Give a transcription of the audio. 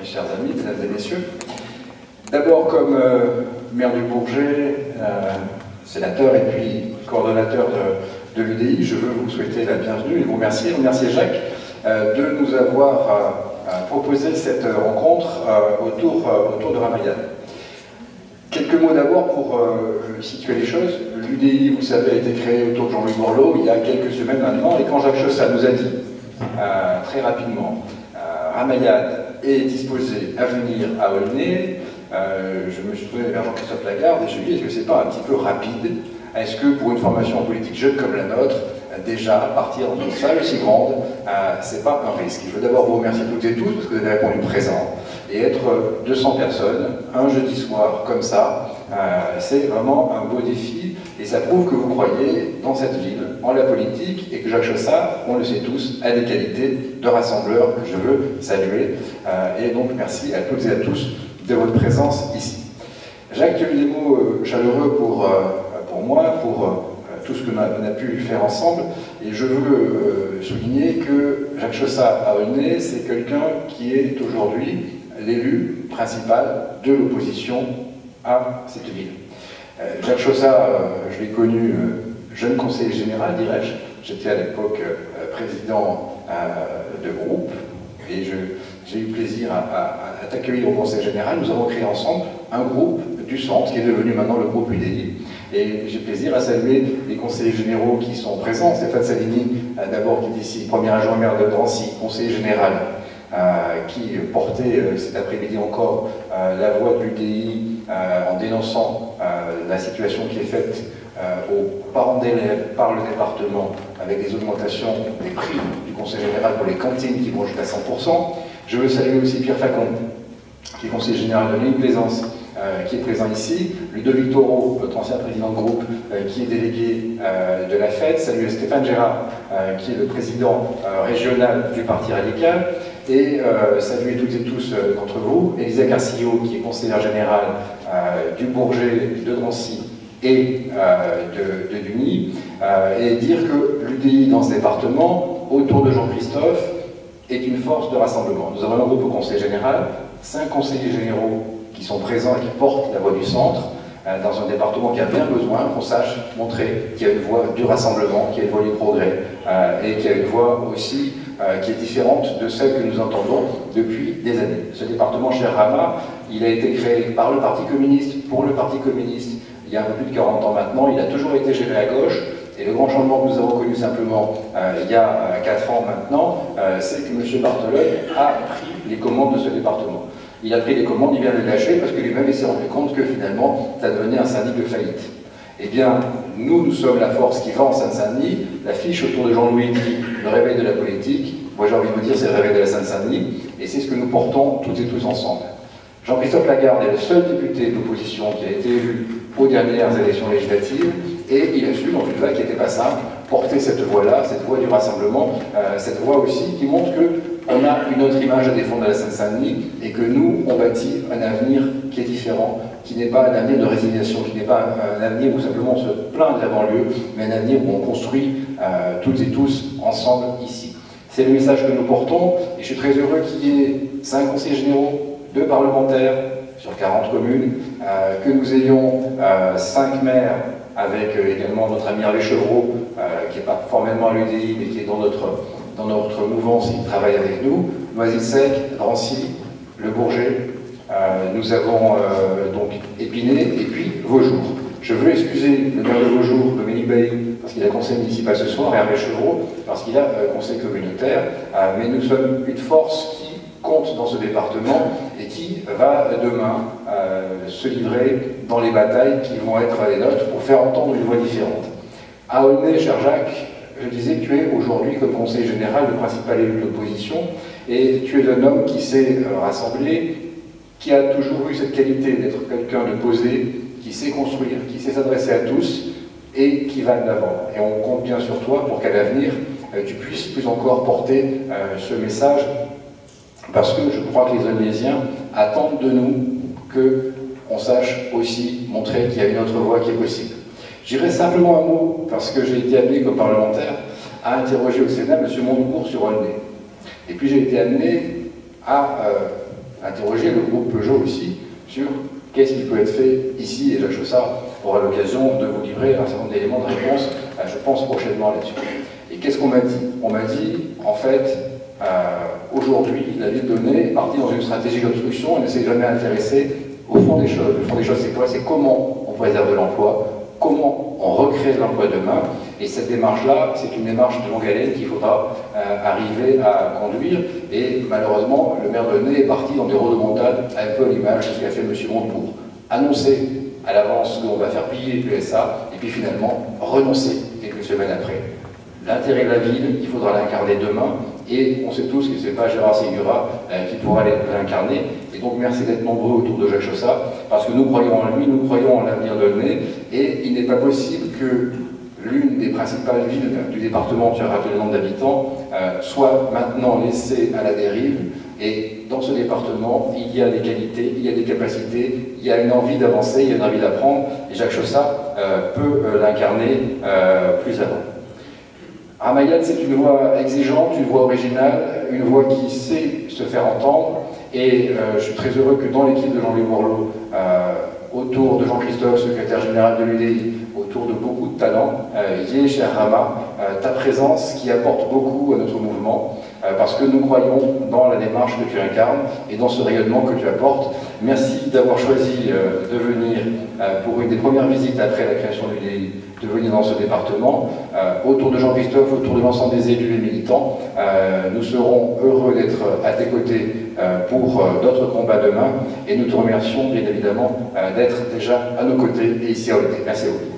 chers amis, mesdames et messieurs. D'abord, comme maire du Bourget, sénateur et puis coordonnateur de l'UDI, je veux vous souhaiter la bienvenue et vous remercier Jacques de nous avoir proposé cette rencontre autour de Ramayad. Quelques mots d'abord pour situer les choses. L'UDI, vous savez, a été créé autour de Jean-Louis Borloo il y a quelques semaines maintenant, et quand Jacques Chaussat nous a dit très rapidement Ramayad est disposé à venir à Aulnay, je me suis tourné vers Jean-Christophe Lagarde et je lui ai dit, est-ce que c'est pas un petit peu rapide? Est-ce que pour une formation politique jeune comme la nôtre, déjà partir dans une salle aussi grande, c'est pas un risque? Je veux d'abord vous remercier toutes et tous parce que vous avez répondu présent. Et être 200 personnes, un jeudi soir comme ça, c'est vraiment un beau défi et ça prouve que vous croyez dans cette ville, en la politique, et que Jacques Chaussat, on le sait tous, a des qualités de rassembleur que je veux saluer. Et donc merci à toutes et à tous de votre présence ici. Jacques, tu as eu des mots chaleureux pour moi, pour tout ce que l'on a pu faire ensemble, et je veux souligner que Jacques Chaussat à Aulnay, c'est quelqu'un qui est aujourd'hui l'élu principal de l'opposition à cette ville. Jacques Chaussat, je l'ai connu jeune conseiller général, dirais-je. J'étais à l'époque président de groupe, et j'ai eu plaisir à t'accueillir au conseil général. Nous avons créé ensemble un groupe du centre, qui est devenu maintenant le groupe UDI. Et j'ai plaisir à saluer les conseillers généraux qui sont présents. Stéphane Salini, d'abord, qui est ici, premier adjoint maire de Drancy, conseiller général, qui portait cet après-midi encore la voix de l'UDI en dénonçant la situation qui est faite aux parents d'élèves par le département avec des augmentations des prix du conseil général pour les cantines qui vont jusqu'à 100%. Je veux saluer aussi Pierre Facon, qui est conseiller général de l'île Plaisance, qui est présent ici, Ludovic Taureau, notre ancien président de groupe, qui est délégué de la FED, saluer Stéphane Gérard, qui est le président régional du Parti radical, et saluer toutes et tous d'entre vous, Élisa Carcillo, qui est conseillère générale du Bourget, de Drancy et de Duny, et dire que l'UDI dans ce département, autour de Jean-Christophe, est une force de rassemblement. Nous avons un groupe au conseil général, 5 conseillers généraux qui sont présents et qui portent la voix du centre, dans un département qui a bien besoin qu'on sache montrer qu'il y a une voix du rassemblement, qu'il y a une voix du progrès, et qu'il y a une voix aussi qui est différente de celle que nous entendons depuis des années. Ce département, cher Rama, il a été créé par le Parti communiste, pour le Parti communiste, il y a un peu plus de 40 ans maintenant. Il a toujours été géré à gauche, et le grand changement que nous avons connu simplement il y a 4 ans maintenant, c'est que M. Barthelone a pris les commandes de ce département. Il a pris les commandes, il vient de les lâcher parce que lui-même il s'est rendu compte que finalement ça devenait un syndic de faillite. Eh bien, nous sommes la force qui va en Seine-Saint-Denis. La fiche autour de Jean-Louis dit le réveil de la politique. Moi j'ai envie de vous dire c'est le réveil de la Seine-Saint-Denis, et c'est ce que nous portons toutes et tous ensemble. Jean-Christophe Lagarde est le seul député de l'opposition qui a été élu aux dernières élections législatives, et il a su, dans une vague qui n'était pas simple, porter cette voix-là, cette voix du rassemblement, cette voix aussi qui montre qu'on a une autre image à défendre à la Seine-Saint-Denis, et que nous, on bâtit un avenir qui est différent, qui n'est pas un avenir de résignation, qui n'est pas un avenir où simplement on se plaint de la banlieue, mais un avenir où on construit toutes et tous ensemble ici. C'est le message que nous portons, et je suis très heureux qu'il y ait 5 conseillers généraux, 2 parlementaires sur 40 communes, que nous ayons 5 maires, avec également notre ami Hervé Chevreau, qui n'est pas formellement à l'UDI, mais qui est dans notre mouvance et qui travaille avec nous, Noisy-le-Sec, Drancy, le Bourget, nous avons donc Épinay, et puis Vaujour. Je veux excuser le maire de Vaujour, Dominique Bailly, parce qu'il a conseil municipal ce soir, et Hervé Chevreau, parce qu'il a conseil communautaire, mais nous sommes une force qui compte dans ce département et qui va demain se livrer dans les batailles qui vont être les nôtres pour faire entendre une voix différente. À Aulnay, cher Jacques, je disais que tu es aujourd'hui, comme conseiller général, le principal élu de l'opposition, et tu es un homme qui s'est rassemblé, qui a toujours eu cette qualité d'être quelqu'un de posé, qui sait construire, qui sait s'adresser à tous, et qui va de l'avant. Et on compte bien sur toi pour qu'à l'avenir, tu puisses plus encore porter ce message, parce que je crois que les Aulnaysiens attendent de nous qu'on sache aussi montrer qu'il y a une autre voie qui est possible. J'irai simplement un mot, parce que j'ai été amené comme parlementaire à interroger au Sénat M. Montebourg sur Aulnay. Et puis j'ai été amené à interroger le groupe Peugeot aussi sur qu'est-ce qui peut être fait ici, et Jacques Chaussard aura l'occasion de vous livrer un certain nombre d'éléments de réponse, je pense, prochainement là-dessus. Et qu'est-ce qu'on m'a dit? On m'a dit, en fait, aujourd'hui, la ville de Ney est partie dans une stratégie d'obstruction, elle ne s'est jamais intéressée au fond des choses. Le fond des choses, c'est quoi? C'est comment on préserve de l'emploi, comment on recrée de l'emploi demain. Et cette démarche-là, c'est une démarche de longue haleine qu'il faudra arriver à conduire. Et malheureusement, le maire de Ney est parti dans des rodomontades, un peu à l'image de ce qu'a fait M. Montebourg. Annoncer à l'avance qu'on va faire piller le PSA, et puis finalement renoncer quelques semaines après. L'intérêt de la ville, il faudra l'incarner demain, et on sait tous que ce n'est pas Gérard Séguras qui pourra l'incarner. Et donc merci d'être nombreux autour de Jacques Chaussard, parce que nous croyons en lui, nous croyons en l'avenir de Ney, et il n'est pas possible que l'une des principales villes du département, tu as rappelé le nombre d'habitants, soit maintenant laissée à la dérive. Et dans ce département, il y a des qualités, il y a des capacités, il y a une envie d'avancer, il y a une envie d'apprendre, et Jacques Chaussard peut l'incarner plus avant. Ramayad, c'est une voix exigeante, une voix originale, une voix qui sait se faire entendre, et je suis très heureux que dans l'équipe de Jean-Louis Borloo, autour de Jean-Christophe, secrétaire général de l'UDI, autour de beaucoup de talents, y ait, cher Rama, ta présence qui apporte beaucoup à notre mouvement, parce que nous croyons dans la démarche que tu incarnes et dans ce rayonnement que tu apportes. Merci d'avoir choisi de venir pour une des premières visites après la création de l'UDI, de venir dans ce département, autour de Jean-Christophe, autour de l'ensemble des élus et militants. Nous serons heureux d'être à tes côtés pour d'autres combats demain, et nous te remercions bien évidemment d'être déjà à nos côtés et ici à Aulnay. Merci beaucoup.